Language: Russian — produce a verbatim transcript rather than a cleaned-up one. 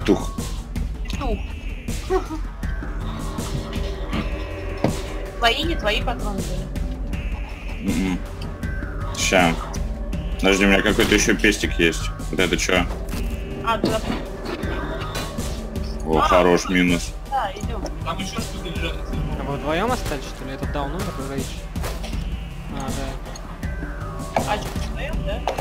Петух. Петух. Твои, не твои патроны были. Ща. Подожди, у меня какой-то еще пестик есть. Вот это что? А, туда. О, а, хорош минус. Да, идем. Там еще что-то лежат. А вы вдвоем остались, что ли? Этот даун умер, Рейдж? А, да. А что, вдвоем, да?